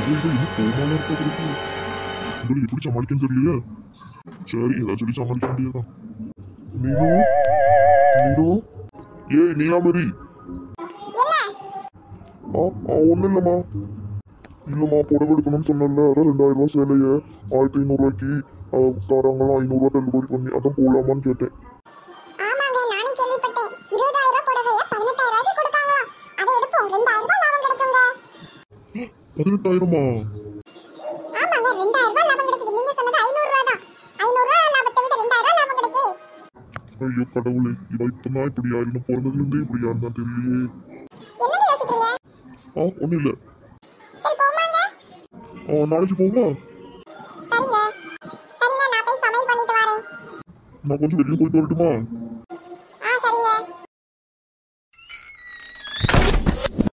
இது இன்னும் கோமால இருக்கிறது உங்களுக்கு எப்படி சமாளிக்கன்னு தெரியலையே. சரி ஏதாவது சொல்லி சமாளிக்க வேண்டியதுதான். நீனோ நீனோ ஏய் நீலாமரி. ஒன்றும் இல்லைம்மா. இல்லைம்மா புடவை எடுக்கணும்னு சொன்னல, அதான் 2000 ரூபா சேலையை 1500 ரூபாய்க்கு தராங்களா, 500 ரூபா தள்ளுபடி பண்ணி, அதான் போகலாமான்னு கேட்டேன். 18,000மா? ஐயோ கடவுளே, இவ இப்பதான் இப்படி ஆயிரம் பிறந்ததுல இருந்தே இப்படி யாருன்னா தெரியலையே. ஒன்றும் இல்லை. நாளைக்கு போமா? நான் கொஞ்சம் வெளியே போயிட்டு வரட்டுமா?